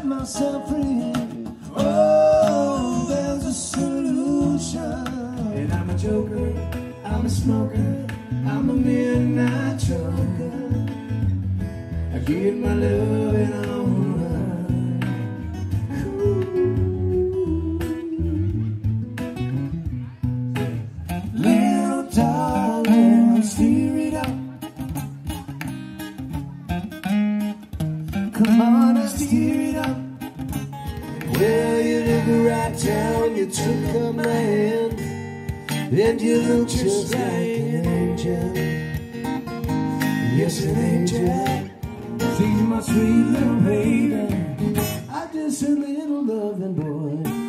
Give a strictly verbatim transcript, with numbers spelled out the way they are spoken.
myself free. Oh, there's a solution. And I'm a joker, I'm a smoker, I'm a midnight choker. I get my loving on. Little darling, steer it up. Come on and steer it up. Well, you look right down, you took up my hand, and you look just like an angel. Yes, an angel. See my sweet little baby, I'm just a little loving boy.